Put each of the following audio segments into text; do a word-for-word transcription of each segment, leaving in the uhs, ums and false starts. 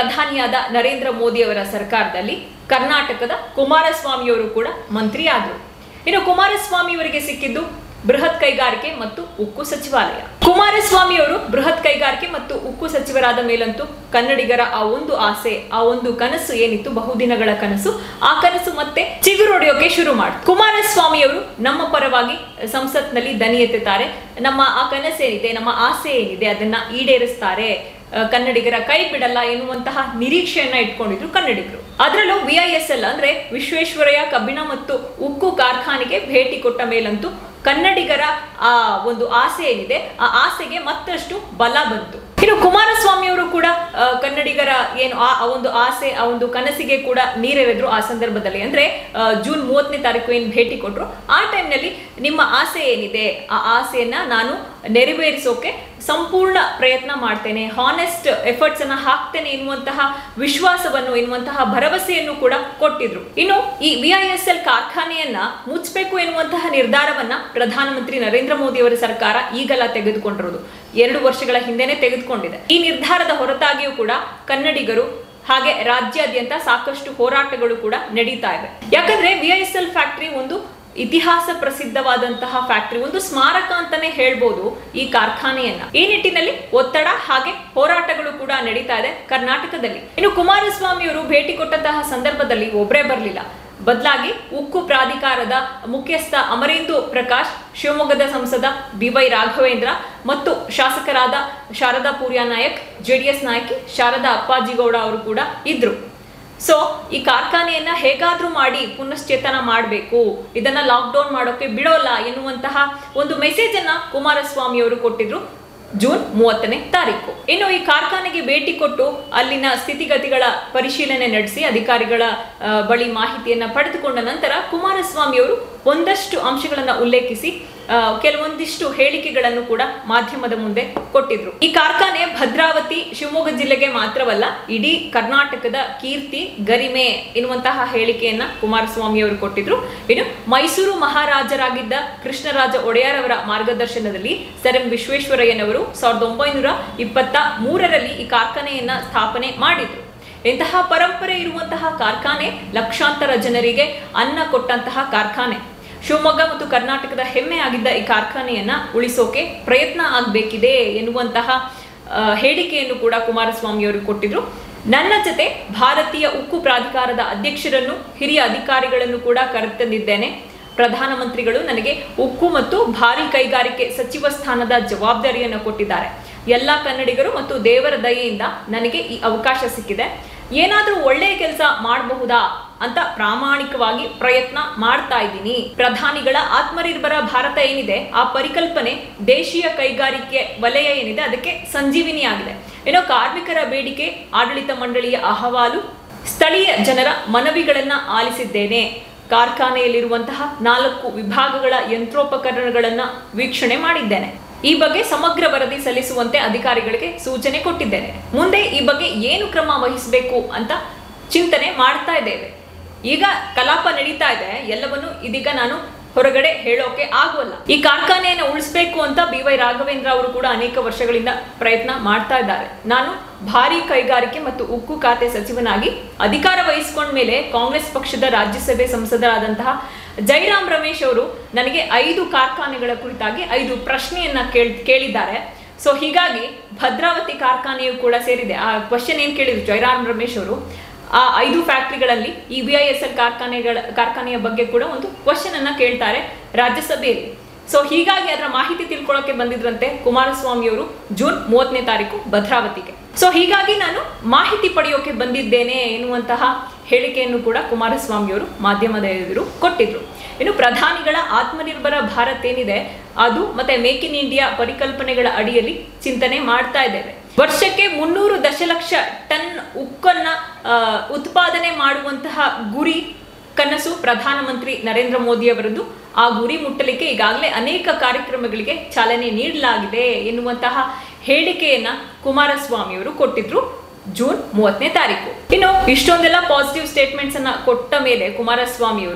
ಪ್ರಧಾನಿಯಾದ ನರೇಂದ್ರ ಮೋದಿ ಅವರ ಸರ್ಕಾರದಲ್ಲಿ ಕರ್ನಾಟಕದ ಕುಮಾರಸ್ವಾಮಿ ಅವರು ಕೂಡ ಮಂತ್ರಿ ಆದರು. ಇನ್ನು ಕುಮಾರಸ್ವಾಮಿ ಅವರಿಗೆ ಸಿಕ್ಕಿದ್ದು ಬೃಹತ್ ಕೈಗಾರಿಕೆ ಮತ್ತು ಉಕ್ಕು ಸಚಿವಾಲಯ. ಕುಮಾರಸ್ವಾಮಿ ಅವರು ಬೃಹತ್ ಕೈಗಾರಿಕೆ ಮತ್ತು ಉಕ್ಕು ಸಚಿವರಾದ ಮೇಲಂತೂ ಕನ್ನಡಿಗರ ಆ ಒಂದು ಆಸೆ, ಆ ಒಂದು ಕನಸು ಏನಿತ್ತು, ಬಹುದಿನಗಳ ಕನಸು, ಆ ಕನಸು ಮತ್ತೆ ಚಿಗುರೊಡೆಯೋಕೆ ಶುರು ಮಾಡಿ ಕುಮಾರಸ್ವಾಮಿ ಅವರು ನಮ್ಮ ಪರವಾಗಿ ಸಂಸತ್ನಲ್ಲಿ ದನಿ ಎತ್ತುತ್ತಾರೆ. ನಮ್ಮ ಆ ಕನಸೇನಿದೆ, ನಮ್ಮ ಆಸೆ ಏನಿದೆ ಅದನ್ನ ಈಡೇರಿಸ್ತಾರೆ, ಕನ್ನಡಿಗರ ಕೈ ಬಿಡಲ್ಲ ಎನ್ನುವಂತಹ ನಿರೀಕ್ಷೆಯನ್ನ ಇಟ್ಕೊಂಡಿದ್ರು ಕನ್ನಡಿಗರು. ಅದರಲ್ಲೂ ವಿ ಐ ಎಸ್ ಎಲ್ ಅಂದ್ರೆ ವಿಶ್ವೇಶ್ವರಯ್ಯ ಕಬ್ಬಿಣ ಮತ್ತು ಉಕ್ಕು ಕಾರ್ಖಾನೆಗೆ ಭೇಟಿ ಕೊಟ್ಟ ಮೇಲಂತೂ ಕನ್ನಡಿಗರ ಆ ಒಂದು ಆಸೆ ಏನಿದೆ ಆ ಆಸೆಗೆ ಮತ್ತಷ್ಟು ಬಲ ಬಂತು. ಇನ್ನು ಕುಮಾರಸ್ವಾಮಿ ಅವರು ಕೂಡ ಕನ್ನಡಿಗರ ಏನು ಆ ಒಂದು ಆಸೆ, ಆ ಒಂದು ಕನಸಿಗೆ ಕೂಡ ನೀರೆರೆದ್ರು. ಆ ಸಂದರ್ಭದಲ್ಲಿ ಅಂದ್ರೆ ಜೂನ್ ಮೂವತ್ತನೇ ತಾರೀಕು ಏನ್ ಭೇಟಿ ಕೊಟ್ರು, ಆ ಟೈಮ್ನಲ್ಲಿ ನಿಮ್ಮ ಆಸೆ ಏನಿದೆ ಆ ಆಸೆಯನ್ನ ನಾನು ನೆರವೇರಿಸೋಕೆ ಸಂಪೂರ್ಣ ಪ್ರಯತ್ನ ಮಾಡ್ತೇನೆ, ಹಾನೆಸ್ಟ್ ಎಫರ್ಟ್ಸ್ ಅನ್ನ ಹಾಕ್ತೇನೆ ಎನ್ನುವಂತಹ ವಿಶ್ವಾಸವನ್ನು, ಎನ್ನುವಂತಹ ಭರವಸೆಯನ್ನು ಕೂಡ ಕೊಟ್ಟಿದ್ರು. ಇನ್ನು ಈ ವಿ ಐ ಎಸ್ ಎಲ್ ಕಾರ್ಖಾನೆಯನ್ನ ಮುಚ್ಚಬೇಕು ಎನ್ನುವಂತಹ ನಿರ್ಧಾರವನ್ನ ಪ್ರಧಾನಮಂತ್ರಿ ನರೇಂದ್ರ ಮೋದಿ ಅವರ ಸರ್ಕಾರ ಈಗಲ್ಲ ತೆಗೆದುಕೊಂಡಿರೋದು, ಎರಡು ವರ್ಷಗಳ ಹಿಂದೆನೆ ತೆಗೆದುಕೊಂಡಿದೆ. ಈ ನಿರ್ಧಾರದ ಹೊರತಾಗಿಯೂ ಕೂಡ ಕನ್ನಡಿಗರು ಹಾಗೆ ರಾಜ್ಯಾದ್ಯಂತ ಸಾಕಷ್ಟು ಹೋರಾಟಗಳು ಕೂಡ ನಡೀತಾ ಇವೆ. ಯಾಕಂದ್ರೆ V I S L factory ಒಂದು ಇತಿಹಾಸ ಪ್ರಸಿದ್ಧವಾದಂತಹ ಫ್ಯಾಕ್ಟರಿ, ಒಂದು ಸ್ಮಾರಕ ಅಂತಾನೆ ಹೇಳ್ಬೋದು ಈ ಕಾರ್ಖಾನೆಯನ್ನ. ಈ ನಿಟ್ಟಿನಲ್ಲಿ ಒತ್ತಡ ಹಾಗೆ ಹೋರಾಟಗಳು ಕೂಡ ನಡೀತಾ ಇದೆ ಕರ್ನಾಟಕದಲ್ಲಿ. ಇನ್ನು ಕುಮಾರಸ್ವಾಮಿ ಅವರು ಭೇಟಿ ಕೊಟ್ಟಂತಹ ಸಂದರ್ಭದಲ್ಲಿ ಒಬ್ಬರೇ ಬರಲಿಲ್ಲ, ಬದಲಾಗಿ ಉಕ್ಕು ಪ್ರಾಧಿಕಾರದ ಮುಖ್ಯಸ್ಥ ಅಮರೇಂದು ಪ್ರಕಾಶ್, ಶಿವಮೊಗ್ಗದ ಸಂಸದ ಬಿ ವೈ ರಾಘವೇಂದ್ರ ಮತ್ತು ಶಾಸಕರಾದ ಶಾರದಾ ಪೂರ್ಯ ನಾಯಕ್, ಜೆಡಿಎಸ್ ನಾಯಕಿ ಶಾರದಾ ಅಪ್ಪಾಜಿಗೌಡ ಅವರು ಕೂಡ ಇದ್ರು. ಸೊ ಈ ಕಾರ್ಖಾನೆಯನ್ನ ಹೇಗಾದ್ರೂ ಮಾಡಿ ಪುನಶ್ಚೇತನ ಮಾಡಬೇಕು, ಇದನ್ನ ಲಾಕ್ ಡೌನ್ ಮಾಡೋಕೆ ಬಿಡೋಲ್ಲ ಎನ್ನುವಂತಹ ಒಂದು ಮೆಸೇಜ್ ಅನ್ನ ಕುಮಾರಸ್ವಾಮಿ ಅವರು ಕೊಟ್ಟಿದ್ರು ಜೂನ್ ಮೂವತ್ತನೇ ತಾರೀಕು. ಇನ್ನು ಈ ಕಾರ್ಖಾನೆಗೆ ಭೇಟಿ ಕೊಟ್ಟು ಅಲ್ಲಿನ ಸ್ಥಿತಿಗತಿಗಳ ಪರಿಶೀಲನೆ ನಡೆಸಿ ಅಧಿಕಾರಿಗಳ ಬಳಿ ಮಾಹಿತಿಯನ್ನ ಪಡೆದುಕೊಂಡ ನಂತರ ಕುಮಾರಸ್ವಾಮಿ ಅವರು ಒಂದಷ್ಟು ಅಂಶಗಳನ್ನ ಉಲ್ಲೇಖಿಸಿ ಕೆಲವೊಂದಿಷ್ಟು ಹೇಳಿಕೆಗಳನ್ನು ಕೂಡ ಮಾಧ್ಯಮದ ಮುಂದೆ ಕೊಟ್ಟಿದ್ರು. ಈ ಕಾರ್ಖಾನೆ ಭದ್ರಾವತಿ ಶಿವಮೊಗ್ಗ ಜಿಲ್ಲೆಗೆ ಮಾತ್ರವಲ್ಲ, ಇಡೀ ಕರ್ನಾಟಕದ ಕೀರ್ತಿ ಗರಿಮೆ ಎನ್ನುವಂತಹ ಹೇಳಿಕೆಯನ್ನ ಕುಮಾರಸ್ವಾಮಿ ಅವರು ಕೊಟ್ಟಿದ್ರು. ಇನ್ನು ಮೈಸೂರು ಮಹಾರಾಜರಾಗಿದ್ದ ಕೃಷ್ಣರಾಜ ಒಡೆಯರ್ ಅವರ ಮಾರ್ಗದರ್ಶನದಲ್ಲಿ ಸರ್ ಎಂ ವಿಶ್ವೇಶ್ವರಯ್ಯನವರು ಸಾವಿರದ ಒಂಬೈನೂರ ಇಪ್ಪತ್ತ ಮೂರರಲ್ಲಿ ಈ ಕಾರ್ಖಾನೆಯನ್ನ ಸ್ಥಾಪನೆ ಮಾಡಿದ್ರು. ಇಂತಹ ಪರಂಪರೆ ಇರುವಂತಹ ಕಾರ್ಖಾನೆ, ಲಕ್ಷಾಂತರ ಜನರಿಗೆ ಅನ್ನ ಕೊಟ್ಟಂತಹ ಕಾರ್ಖಾನೆ, ಶಿವಮೊಗ್ಗ ಮತ್ತು ಕರ್ನಾಟಕದ ಹೆಮ್ಮೆ ಆಗಿದ್ದ ಈ ಕಾರ್ಖಾನೆಯನ್ನ ಉಳಿಸೋಕೆ ಪ್ರಯತ್ನ ಆಗಬೇಕಿದೆ ಎನ್ನುವಂತಹ ಹೇಳಿಕೆಯನ್ನು ಕೂಡ ಕುಮಾರಸ್ವಾಮಿ ಅವರು ಕೊಟ್ಟಿದ್ರು. ನನ್ನ ಜೊತೆ ಭಾರತೀಯ ಉಕ್ಕು ಪ್ರಾಧಿಕಾರದ ಅಧ್ಯಕ್ಷರನ್ನು, ಹಿರಿಯ ಅಧಿಕಾರಿಗಳನ್ನು ಕೂಡ ಕರೆತಂದಿದ್ದೇನೆ. ಪ್ರಧಾನಮಂತ್ರಿಗಳು ನನಗೆ ಉಕ್ಕು ಮತ್ತು ಭಾರಿ ಕೈಗಾರಿಕೆ ಸಚಿವ ಸ್ಥಾನದ ಜವಾಬ್ದಾರಿಯನ್ನು ಕೊಟ್ಟಿದ್ದಾರೆ. ಎಲ್ಲ ಕನ್ನಡಿಗರು ಮತ್ತು ದೇವರ ದಯೆಯಿಂದ ನನಗೆ ಈ ಅವಕಾಶ ಸಿಕ್ಕಿದೆ. ಏನಾದ್ರೂ ಒಳ್ಳೆಯ ಕೆಲಸ ಮಾಡಬಹುದಾ ಅಂತ ಪ್ರಾಮಾಣಿಕವಾಗಿ ಪ್ರಯತ್ನ ಮಾಡ್ತಾ ಇದ್ದೀನಿ. ಪ್ರಧಾನಿಗಳ ಆತ್ಮನಿರ್ಭರ ಭಾರತ ಏನಿದೆ ಆ ಪರಿಕಲ್ಪನೆ ದೇಶೀಯ ಕೈಗಾರಿಕೆ ವಲಯ ಏನಿದೆ ಅದಕ್ಕೆ ಸಂಜೀವಿನಿ ಆಗಿದೆ. ಏನೋ ಕಾರ್ಮಿಕರ ಬೇಡಿಕೆ, ಆಡಳಿತ ಮಂಡಳಿಯ ಅಹವಾಲು, ಸ್ಥಳೀಯ ಜನರ ಮನವಿಗಳನ್ನ ಆಲಿಸಿದ್ದೇನೆ. ಕಾರ್ಖಾನೆಯಲ್ಲಿರುವಂತಹ ನಾಲ್ಕು ವಿಭಾಗಗಳ ಯಂತ್ರೋಪಕರಣಗಳನ್ನ ವೀಕ್ಷಣೆ ಮಾಡಿದ್ದೇನೆ. ಈ ಬಗ್ಗೆ ಸಮಗ್ರ ವರದಿ ಸಲ್ಲಿಸುವಂತೆ ಅಧಿಕಾರಿಗಳಿಗೆ ಸೂಚನೆ ಕೊಟ್ಟಿದ್ದೇನೆ. ಮುಂದೆ ಈ ಬಗ್ಗೆ ಏನು ಕ್ರಮ ವಹಿಸಬೇಕು ಅಂತ ಚಿಂತನೆ ಮಾಡ್ತಾ ಇದ್ದೇವೆ. ಈಗ ಕಲಾಪ ನಡೀತಾ ಇದೆ, ಎಲ್ಲವನ್ನು ಇದೀಗ ನಾನು ಹೊರಗಡೆ ಹೇಳೋಕೆ ಆಗೋಲ್ಲ. ಈ ಕಾರ್ಖಾನೆಯನ್ನು ಉಳಿಸಬೇಕು ಅಂತ ಬಿ ವೈ ರಾಘವೇಂದ್ರ ಅವರು ಕೂಡ ಅನೇಕ ವರ್ಷಗಳಿಂದ ಪ್ರಯತ್ನ ಮಾಡ್ತಾ ಇದ್ದಾರೆ. ನಾನು ಭಾರಿ ಕೈಗಾರಿಕೆ ಮತ್ತು ಉಕ್ಕು ಖಾತೆ ಸಚಿವನಾಗಿ ಅಧಿಕಾರ ವಹಿಸಿಕೊಂಡ ಮೇಲೆ ಕಾಂಗ್ರೆಸ್ ಪಕ್ಷದ ರಾಜ್ಯಸಭೆ ಸಂಸದರಾದಂತಹ ಜೈರಾಮ್ ರಮೇಶ್ ಅವರು ನನಗೆ ಐದು ಕಾರ್ಖಾನೆಗಳ ಕುರಿತಾಗಿ ಐದು ಪ್ರಶ್ನೆಯನ್ನ ಕೇಳ್ ಕೇಳಿದ್ದಾರೆ. ಸೊ ಹೀಗಾಗಿ ಭದ್ರಾವತಿ ಕಾರ್ಖಾನೆಯು ಕೂಡ ಸೇರಿದೆ. ಆ ಕ್ವಶನ್ ಏನ್ ಕೇಳಿದ್ರು ಜೈರಾಮ್ ರಮೇಶ್ ಅವರು, ಆ ಐದು ಫ್ಯಾಕ್ಟರಿಗಳಲ್ಲಿ ಈ ವಿ ಐ ಎಸ್ ಎಲ್ ಕಾರ್ಖಾನೆಗಳ ಕಾರ್ಖಾನೆಯ ಬಗ್ಗೆ ಕೂಡ ಒಂದು ಕ್ವಶನ್ ಅನ್ನ ಕೇಳ್ತಾರೆ ರಾಜ್ಯಸಭೆಯಲ್ಲಿ. ಸೊ ಹೀಗಾಗಿ ಅದರ ಮಾಹಿತಿ ತಿಳ್ಕೊಳ್ಳೋಕೆ ಬಂದಿದ್ರಂತೆ ಕುಮಾರಸ್ವಾಮಿ ಅವರು ಜೂನ್ ಮೂವತ್ತನೇ ತಾರೀಕು ಭದ್ರಾವತಿಗೆ. ಸೊ ಹೀಗಾಗಿ ನಾನು ಮಾಹಿತಿ ಪಡೆಯೋಕೆ ಬಂದಿದ್ದೇನೆ ಎನ್ನುವಂತಹ ಹೇಳಿಕೆಯನ್ನು ಕೂಡ ಕುಮಾರಸ್ವಾಮಿ ಅವರು ಮಾಧ್ಯಮದ ಎದುರು ಕೊಟ್ಟಿದ್ರು. ಇನ್ನು ಪ್ರಧಾನಿಗಳ ಆತ್ಮನಿರ್ಭರ ಭಾರತ್ ಏನಿದೆ ಅದು ಮತ್ತೆ ಮೇಕ್ ಇನ್ ಇಂಡಿಯಾ ಪರಿಕಲ್ಪನೆಗಳ ಅಡಿಯಲ್ಲಿ ಚಿಂತನೆ ಮಾಡ್ತಾ ಇದ್ದೇವೆ. ವರ್ಷಕ್ಕೆ ಮುನ್ನೂರು ದಶಲಕ್ಷ ಟನ್ ಉಕ್ಕನ್ನ ಉತ್ಪಾದನೆ ಮಾಡುವಂತಹ ಗುರಿ, ಕನಸು ಪ್ರಧಾನಮಂತ್ರಿ ನರೇಂದ್ರ ಮೋದಿ ಅವರದ್ದು. ಆ ಗುರಿ ಮುಟ್ಟಲಿಕ್ಕೆ ಈಗಾಗಲೇ ಅನೇಕ ಕಾರ್ಯಕ್ರಮಗಳಿಗೆ ಚಾಲನೆ ನೀಡಲಾಗಿದೆ ಎನ್ನುವಂತಹ ಹೇಳಿಕೆಯನ್ನ ಕುಮಾರಸ್ವಾಮಿ ಅವರು ಕೊಟ್ಟಿದ್ರು ಜೂನ್ ಮೂವತ್ತನೇ ತಾರೀಕು. ಇನ್ನು ಇಷ್ಟೊಂದೆಲ್ಲ ಪಾಸಿಟಿವ್ ಸ್ಟೇಟ್ಮೆಂಟ್ಸ್ ಅನ್ನ ಕೊಟ್ಟ ಮೇಲೆ ಕುಮಾರಸ್ವಾಮಿ ಅವರು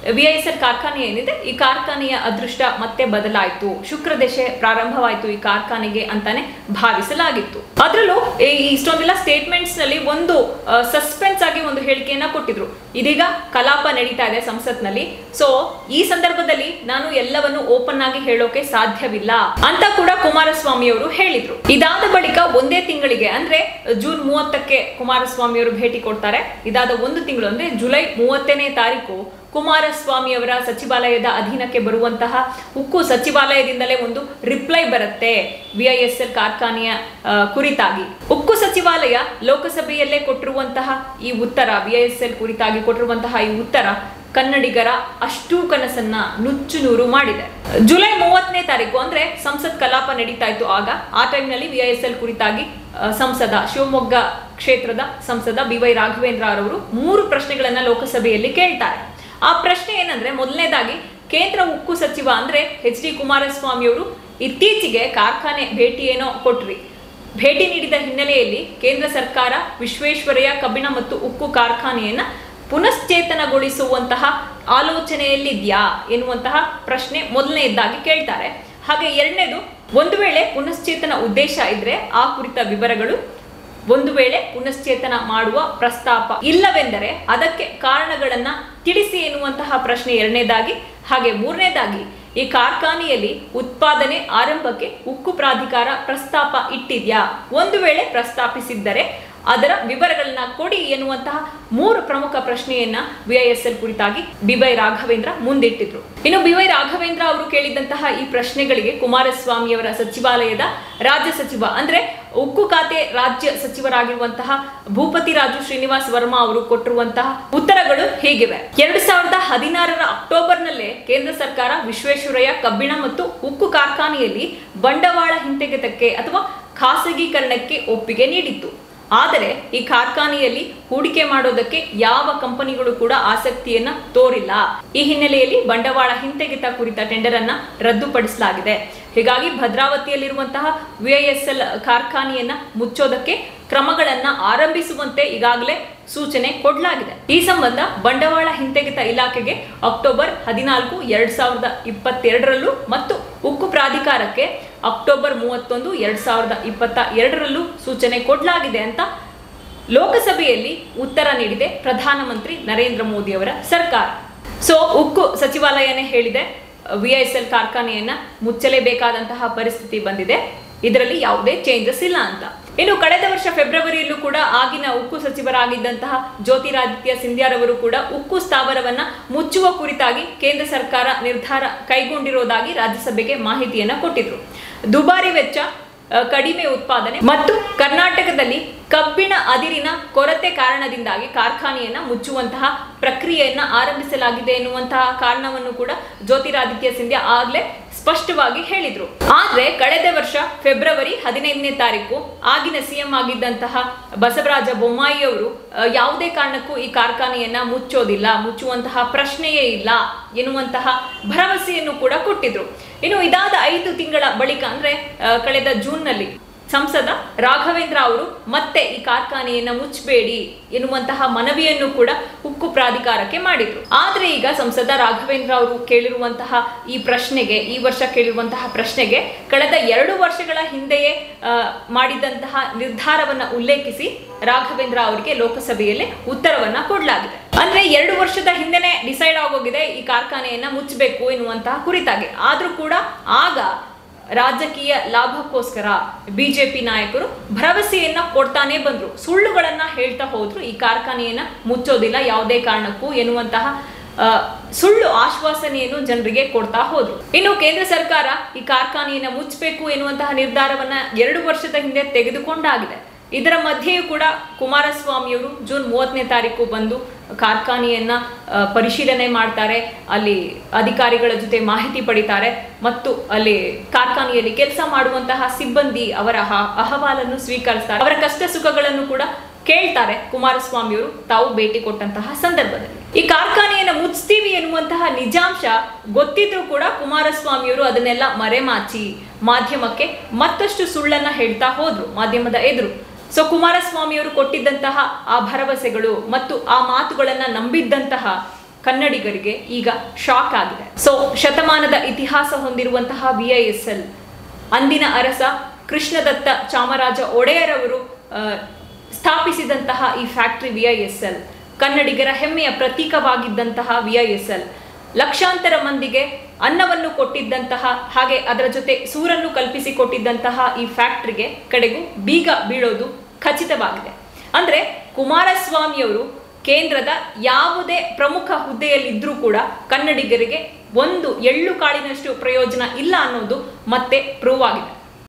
ವಿ ಐ ಎಸ್ ಎಲ್ ಕಾರ್ಖಾನೆ ಏನಿದೆ ಈ ಕಾರ್ಖಾನೆಯ ಅದೃಷ್ಟ ಮತ್ತೆ ಬದಲಾಯಿತು, ಶುಕ್ರ ದಶೆ ಪ್ರಾರಂಭವಾಯಿತು ಈ ಕಾರ್ಖಾನೆಗೆ ಅಂತಾನೆ ಭಾವಿಸಲಾಗಿತ್ತು. ಅದರಲ್ಲೂ ಇಷ್ಟೊಂದೆಲ್ಲ ಸ್ಟೇಟ್ಮೆಂಟ್ಸ್ ನಲ್ಲಿ ಒಂದು ಸಸ್ಪೆನ್ಸ್ ಆಗಿ ಒಂದು ಹೇಳಿಕೆಯನ್ನ ಕೊಟ್ಟಿದ್ರು. ಇದೀಗ ಕಲಾಪ ನಡೀತಾ ಇದೆ ಸಂಸತ್ನಲ್ಲಿ, ಸೊ ಈ ಸಂದರ್ಭದಲ್ಲಿ ನಾನು ಎಲ್ಲವನ್ನು ಓಪನ್ ಆಗಿ ಹೇಳೋಕೆ ಸಾಧ್ಯವಿಲ್ಲ ಅಂತ ಕೂಡ ಕುಮಾರಸ್ವಾಮಿ ಅವರು ಹೇಳಿದ್ರು. ಇದಾದ ಬಳಿಕ ಒಂದೇ ತಿಂಗಳಿಗೆ ಅಂದ್ರೆ ಜೂನ್ ಮೂವತ್ತಕ್ಕೆ ಕುಮಾರಸ್ವಾಮಿ ಅವರು ಭೇಟಿ ಕೊಡ್ತಾರೆ. ಇದಾದ ಒಂದು ತಿಂಗಳು ಅಂದ್ರೆ ಜುಲೈ ಮೂವತ್ತನೇ ತಾರೀಕು ಕುಮಾರಸ್ವಾಮಿ ಅವರ ಸಚಿವಾಲಯದ ಅಧೀನಕ್ಕೆ ಬರುವಂತಹ ಉಕ್ಕು ಸಚಿವಾಲಯದಿಂದಲೇ ಒಂದು ರಿಪ್ಲೈ ಬರುತ್ತೆ ವಿ ಐ ಎಸ್ ಎಲ್ ಕಾರ್ಖಾನೆಯ ಕುರಿತಾಗಿ. ಉಕ್ಕು ಸಚಿವಾಲಯ ಲೋಕಸಭೆಯಲ್ಲೇ ಕೊಟ್ಟಿರುವಂತಹ ಈ ಉತ್ತರ, ವಿ ಐ ಎಸ್ ಎಲ್ ಕುರಿತಾಗಿ ಕೊಟ್ಟಿರುವಂತಹ ಈ ಉತ್ತರ ಕನ್ನಡಿಗರ ಅಷ್ಟೂ ಕನಸನ್ನ ನುಚ್ಚು ನೂರು ಮಾಡಿದೆ. ಜುಲೈ ಮೂವತ್ತನೇ ತಾರೀಕು ಅಂದ್ರೆ ಸಂಸತ್ ಕಲಾಪ ನಡೀತಾ ಇತ್ತು. ಆಗ ಆ ಟೈಮ್ ನಲ್ಲಿ ವಿ ಐ ಎಸ್ ಎಲ್ ಕುರಿತಾಗಿ ಸಂಸದ ಶಿವಮೊಗ್ಗ ಕ್ಷೇತ್ರದ ಸಂಸದ ಬಿ ವೈ ರಾಘವೇಂದ್ರ ಅವರು ಮೂರು ಪ್ರಶ್ನೆಗಳನ್ನ ಲೋಕಸಭೆಯಲ್ಲಿ ಕೇಳ್ತಾರೆ. ಆ ಪ್ರಶ್ನೆ ಏನಂದ್ರೆ, ಮೊದಲನೇದಾಗಿ ಕೇಂದ್ರ ಉಕ್ಕು ಸಚಿವ ಅಂದ್ರೆ ಎಚ್ ಡಿ ಕುಮಾರಸ್ವಾಮಿ ಅವರು ಇತ್ತೀಚೆಗೆ ಕಾರ್ಖಾನೆ ಭೇಟಿ ಏನೋ ಕೊಟ್ರಿ. ಭೇಟಿ ನೀಡಿದ ಹಿನ್ನೆಲೆಯಲ್ಲಿ ಕೇಂದ್ರ ಸರ್ಕಾರ ವಿಶ್ವೇಶ್ವರಯ್ಯ ಕಬ್ಬಿಣ ಮತ್ತು ಉಕ್ಕು ಕಾರ್ಖಾನೆಯನ್ನ ಪುನಶ್ಚೇತನಗೊಳಿಸುವಂತಹ ಆಲೋಚನೆಯಲ್ಲಿದ್ಯಾ ಎನ್ನುವಂತಹ ಪ್ರಶ್ನೆ ಮೊದಲನೆಯದಾಗಿ ಕೇಳ್ತಾರೆ. ಹಾಗೆ ಎರಡನೇದು, ಒಂದು ವೇಳೆ ಪುನಶ್ಚೇತನ ಉದ್ದೇಶ ಇದ್ರೆ ಆ ಕುರಿತ ವಿವರಗಳು, ಒಂದು ವೇಳೆ ಪುನಶ್ಚೇತನ ಮಾಡುವ ಪ್ರಸ್ತಾಪ ಇಲ್ಲವೆಂದರೆ ಅದಕ್ಕೆ ಕಾರಣಗಳನ್ನ ತಿಳಿಸಿ ಎನ್ನುವಂತಹ ಪ್ರಶ್ನೆ ಎರಡನೇದಾಗಿ. ಹಾಗೆ ಮೂರನೇದಾಗಿ, ಈ ಕಾರ್ಖಾನೆಯಲ್ಲಿ ಉತ್ಪಾದನೆ ಆರಂಭಕ್ಕೆ ಉಕ್ಕು ಪ್ರಾಧಿಕಾರ ಪ್ರಸ್ತಾಪ ಇಟ್ಟಿದ್ಯಾ, ಒಂದು ವೇಳೆ ಪ್ರಸ್ತಾಪಿಸಿದ್ದರೆ ಅದರ ವಿವರಗಳನ್ನ ಕೊಡಿ ಎನ್ನುವಂತಹ ಮೂರು ಪ್ರಮುಖ ಪ್ರಶ್ನೆಯನ್ನ ವಿ ಐ ಎಸ್ ಎಲ್ ಕುರಿತಾಗಿ ಬಿ ವೈ ರಾಘವೇಂದ್ರ ಮುಂದಿಟ್ಟಿದ್ರು. ಇನ್ನು ಬಿ ವೈ ರಾಘವೇಂದ್ರ ಅವರು ಕೇಳಿದಂತಹ ಈ ಪ್ರಶ್ನೆಗಳಿಗೆ ಕುಮಾರಸ್ವಾಮಿ ಅವರ ಸಚಿವಾಲಯದ ರಾಜ್ಯ ಸಚಿವ ಅಂದ್ರೆ ಉಕ್ಕು ಖಾತೆ ರಾಜ್ಯ ಸಚಿವರಾಗಿರುವಂತಹ ಭೂಪತಿ ರಾಜು ಶ್ರೀನಿವಾಸ್ ವರ್ಮಾ ಅವರು ಕೊಟ್ಟಿರುವಂತಹ ಉತ್ತರಗಳು ಹೀಗಿವೆ. ಎರಡು ಸಾವಿರದ ಹದಿನಾರರ ಅಕ್ಟೋಬರ್ ನಲ್ಲೇ ಕೇಂದ್ರ ಸರ್ಕಾರ ವಿಶ್ವೇಶ್ವರಯ್ಯ ಕಬ್ಬಿಣ ಮತ್ತು ಉಕ್ಕು ಕಾರ್ಖಾನೆಯಲ್ಲಿ ಬಂಡವಾಳ ಹಿಂತೆಗೆತಕ್ಕೆ ಅಥವಾ ಖಾಸಗೀಕರಣಕ್ಕೆ ಒಪ್ಪಿಗೆ ನೀಡಿತ್ತು. ಆದರೆ ಈ ಕಾರ್ಖಾನೆಯಲ್ಲಿ ಹೂಡಿಕೆ ಮಾಡೋದಕ್ಕೆ ಯಾವ ಕಂಪನಿಗಳು ಕೂಡ ಆಸಕ್ತಿಯನ್ನ ತೋರಿಲ್ಲ. ಈ ಹಿನ್ನೆಲೆಯಲ್ಲಿ ಬಂಡವಾಳ ಹಿಂತೆಗೆತ ಕುರಿತ ಟೆಂಡರ್ ಅನ್ನ ರದ್ದುಪಡಿಸಲಾಗಿದೆ. ಹೀಗಾಗಿ ಭದ್ರಾವತಿಯಲ್ಲಿರುವಂತಹ ವಿ ಐ ಎಸ್ ಎಲ್ ಕಾರ್ಖಾನೆಯನ್ನ ಮುಚ್ಚೋದಕ್ಕೆ ಕ್ರಮಗಳನ್ನ ಆರಂಭಿಸುವಂತೆ ಈಗಾಗಲೇ ಸೂಚನೆ ಕೊಡಲಾಗಿದೆ. ಈ ಸಂಬಂಧ ಬಂಡವಾಳ ಹಿಂತೆಗೆತ ಇಲಾಖೆಗೆ ಅಕ್ಟೋಬರ್ ಹದಿನಾಲ್ಕು ಎರಡ್ ಸಾವಿರದ ಇಪ್ಪತ್ತೆರಡರಲ್ಲೂ ಮತ್ತು ಉಕ್ಕು ಪ್ರಾಧಿಕಾರಕ್ಕೆ ಅಕ್ಟೋಬರ್ ಮೂವತ್ತೊಂದು ಎರಡ್ ಸಾವಿರದ ಇಪ್ಪತ್ತ ಎರಡರಲ್ಲೂ ಸೂಚನೆ ಕೊಡಲಾಗಿದೆ ಅಂತ ಲೋಕಸಭೆಯಲ್ಲಿ ಉತ್ತರ ನೀಡಿದೆ ಪ್ರಧಾನಮಂತ್ರಿ ನರೇಂದ್ರ ಮೋದಿ ಅವರ ಸರ್ಕಾರ. ಸೊ ಉಕ್ಕು ಸಚಿವಾಲಯನೇ ಹೇಳಿದೆ ವಿ ಐ ಎಸ್ ಎಲ್ ಕಾರ್ಖಾನೆಯನ್ನ ಮುಚ್ಚಲೇಬೇಕಾದಂತಹ ಪರಿಸ್ಥಿತಿ ಬಂದಿದೆ, ಇದರಲ್ಲಿ ಯಾವುದೇ ಚೇಂಜಸ್ ಇಲ್ಲ ಅಂತ. ಇನ್ನು ಕಳೆದ ವರ್ಷ ಫೆಬ್ರವರಿಯಲ್ಲೂ ಕೂಡ ಆಗಿನ ಉಕ್ಕು ಸಚಿವರಾಗಿದ್ದಂತಹ ಜ್ಯೋತಿರಾದಿತ್ಯ ಸಿಂಧ್ಯಾರವರು ಕೂಡ ಉಕ್ಕು ಸ್ಥಾವರವನ್ನ ಮುಚ್ಚುವ ಕುರಿತಾಗಿ ಕೇಂದ್ರ ಸರ್ಕಾರ ನಿರ್ಧಾರ ಕೈಗೊಂಡಿರೋದಾಗಿ ರಾಜ್ಯಸಭೆಗೆ ಮಾಹಿತಿಯನ್ನ ಕೊಟ್ಟಿದ್ರು. ದುಬಾರಿ ವೆಚ್ಚ, ಕಡಿಮೆ ಉತ್ಪಾದನೆ ಮತ್ತು ಕರ್ನಾಟಕದಲ್ಲಿ ಕಬ್ಬಿಣ ಅದಿರಿನ ಕೊರತೆ ಕಾರಣದಿಂದಾಗಿ ಕಾರ್ಖಾನೆಯನ್ನ ಮುಚ್ಚುವಂತಹ ಪ್ರಕ್ರಿಯೆಯನ್ನ ಆರಂಭಿಸಲಾಗಿದೆ ಎನ್ನುವಂತಹ ಕಾರಣವನ್ನು ಕೂಡ ಜ್ಯೋತಿರಾದಿತ್ಯ ಸಿಂಧ್ಯಾ ಆಗ್ಲೇ ಸ್ಪಷ್ಟವಾಗಿ ಹೇಳಿದ್ರು. ಆದ್ರೆ ಕಳೆದ ವರ್ಷ ಫೆಬ್ರವರಿ ಹದಿನೈದನೇ ತಾರೀಕು ಆಗಿನ ಸಿಎಂ ಆಗಿದ್ದಂತಹ ಬಸವರಾಜ ಬೊಮ್ಮಾಯಿ ಅವರು ಯಾವುದೇ ಕಾರಣಕ್ಕೂ ಈ ಕಾರ್ಖಾನೆಯನ್ನ ಮುಚ್ಚೋದಿಲ್ಲ, ಮುಚ್ಚುವಂತಹ ಪ್ರಶ್ನೆಯೇ ಇಲ್ಲ ಎನ್ನುವಂತಹ ಭರವಸೆಯನ್ನು ಕೂಡ ಕೊಟ್ಟಿದ್ರು. ಇನ್ನು ಇದಾದ ಐದು ತಿಂಗಳ ಬಳಿಕ ಅಂದ್ರೆ ಕಳೆದ ಜೂನ್ ನಲ್ಲಿ ಸಂಸದ ರಾಘವೇಂದ್ರ ಅವರು ಮತ್ತೆ ಈ ಕಾರ್ಖಾನೆಯನ್ನ ಮುಚ್ಚಬೇಡಿ ಎನ್ನುವಂತಹ ಮನವಿಯನ್ನು ಕೂಡ ಉಕ್ಕು ಪ್ರಾಧಿಕಾರಕ್ಕೆ ಮಾಡಿದ್ರು. ಆದ್ರೆ ಈಗ ಸಂಸದ ರಾಘವೇಂದ್ರ ಅವರು ಕೇಳಿರುವಂತಹ ಈ ಪ್ರಶ್ನೆಗೆ, ಈ ವರ್ಷ ಕೇಳಿರುವಂತಹ ಪ್ರಶ್ನೆಗೆ ಕಳೆದ ಎರಡು ವರ್ಷಗಳ ಹಿಂದೆಯೇ ಮಾಡಿದಂತಹ ನಿರ್ಧಾರವನ್ನ ಉಲ್ಲೇಖಿಸಿ ರಾಘವೇಂದ್ರ ಅವರಿಗೆ ಲೋಕಸಭೆಯಲ್ಲಿ ಉತ್ತರವನ್ನ ಕೊಡಲಾಗಿದೆ. ಅಂದ್ರೆ ಎರಡು ವರ್ಷದ ಹಿಂದೆನೆ ಡಿಸೈಡ್ ಆಗೋಗಿದೆ ಈ ಕಾರ್ಖಾನೆಯನ್ನ ಮುಚ್ಚಬೇಕು ಎನ್ನುವಂತಹ ಕುರಿತಾಗಿ. ಆದ್ರೂ ಕೂಡ ಆಗ ರಾಜಕೀಯ ಲಾಭಕ್ಕೋಸ್ಕರ ಬಿಜೆಪಿ ನಾಯಕರು ಭರವಸೆಯನ್ನ ಕೊಡ್ತಾನೆ ಬಂದ್ರು, ಸುಳ್ಳುಗಳನ್ನ ಹೇಳ್ತಾ ಹೋದ್ರು. ಈ ಕಾರ್ಖಾನೆಯನ್ನ ಮುಚ್ಚೋದಿಲ್ಲ ಯಾವುದೇ ಕಾರಣಕ್ಕೂ ಎನ್ನುವಂತಹ ಸುಳ್ಳು ಆಶ್ವಾಸನೆಯನ್ನು ಜನರಿಗೆ ಕೊಡ್ತಾ ಹೋದ್ರು. ಇನ್ನು ಕೇಂದ್ರ ಸರ್ಕಾರ ಈ ಕಾರ್ಖಾನೆಯನ್ನ ಮುಚ್ಚಬೇಕು ಎನ್ನುವಂತಹ ನಿರ್ಧಾರವನ್ನ ಎರಡು ವರ್ಷದ ಹಿಂದೆ ತೆಗೆದುಕೊಂಡಾಗಿದೆ. ಇದರ ಮಧ್ಯೆಯೂ ಕೂಡ ಕುಮಾರಸ್ವಾಮಿಯವರು ಜೂನ್ ಮೂವತ್ತನೇ ತಾರೀಕು ಬಂದು ಕಾರ್ಖಾನೆಯನ್ನ ಪರಿಶೀಲನೆ ಮಾಡ್ತಾರೆ, ಅಲ್ಲಿ ಅಧಿಕಾರಿಗಳ ಜೊತೆ ಮಾಹಿತಿ ಪಡಿತಾರೆ ಮತ್ತು ಅಲ್ಲಿ ಕಾರ್ಖಾನೆಯಲ್ಲಿ ಕೆಲಸ ಮಾಡುವಂತಹ ಸಿಬ್ಬಂದಿ ಅವರ ಅಹವಾಲನ್ನು ಸ್ವೀಕರಿಸ್ತಾರೆ, ಅವರ ಕಷ್ಟ ಸುಖಗಳನ್ನು ಕೂಡ ಕೇಳ್ತಾರೆ ಕುಮಾರಸ್ವಾಮಿಯವರು ತಾವು ಭೇಟಿ ಕೊಟ್ಟಂತಹ ಸಂದರ್ಭದಲ್ಲಿ. ಈ ಕಾರ್ಖಾನೆಯನ್ನ ಮುಚ್ತೀವಿ ಎನ್ನುವಂತಹ ನಿಜಾಂಶ ಗೊತ್ತಿದ್ರೂ ಕೂಡ ಕುಮಾರಸ್ವಾಮಿಯವರು ಅದನ್ನೆಲ್ಲ ಮರೆಮಾಚಿ ಮಾಧ್ಯಮಕ್ಕೆ ಮತ್ತಷ್ಟು ಸುಳ್ಳನ್ನ ಹೇಳ್ತಾ ಹೋದ್ರು ಮಾಧ್ಯಮದ ಎದುರು. ಸೊ ಕುಮಾರಸ್ವಾಮಿಯವರು ಕೊಟ್ಟಿದ್ದಂತಹ ಆ ಭರವಸೆಗಳು ಮತ್ತು ಆ ಮಾತುಗಳನ್ನ ನಂಬಿದ್ದಂತಹ ಕನ್ನಡಿಗರಿಗೆ ಈಗ ಶಾಕ್ ಆಗಿದೆ. ಸೊ ಶತಮಾನದ ಇತಿಹಾಸ ಹೊಂದಿರುವಂತಹ ವಿ ಐ ಎಸ್ ಎಲ್ ಅಂದಿನ ಅರಸ ಕೃಷ್ಣದತ್ತ ಚಾಮರಾಜ ಒಡೆಯರ್ ಅವರು ಸ್ಥಾಪಿಸಿದಂತಹ ಈ factory V I S L, ಕನ್ನಡಿಗರ ಹೆಮ್ಮೆಯ ಪ್ರತೀಕವಾಗಿದ್ದಂತಹ ವಿ ಐ ಎಸ್ ಎಲ್, ಲಕ್ಷಾಂತರ ಮಂದಿಗೆ ಅನ್ನವನ್ನು ಕೊಟ್ಟಿದ್ದಂತಹ, ಹಾಗೆ ಅದರ ಜೊತೆ ಸೂರನ್ನು ಕಲ್ಪಿಸಿಕೊಟ್ಟಿದ್ದಂತಹ ಈ ಫ್ಯಾಕ್ಟರಿಗೆ ಕಡೆಗೂ ಬೀಗ ಬೀಳೋದು ಖಚಿತವಾಗಿದೆ. ಅಂದ್ರೆ ಕುಮಾರಸ್ವಾಮಿಯವರು ಕೇಂದ್ರದ ಯಾವುದೇ ಪ್ರಮುಖ ಹುದ್ದೆಯಲ್ಲಿದ್ರೂ ಕೂಡ ಕನ್ನಡಿಗರಿಗೆ ಒಂದು ಎಳ್ಳು ಕಾಳಿನಷ್ಟು ಪ್ರಯೋಜನ ಇಲ್ಲ ಅನ್ನೋದು ಮತ್ತೆ ಪ್ರೂವ್ ಆಗಿದೆ.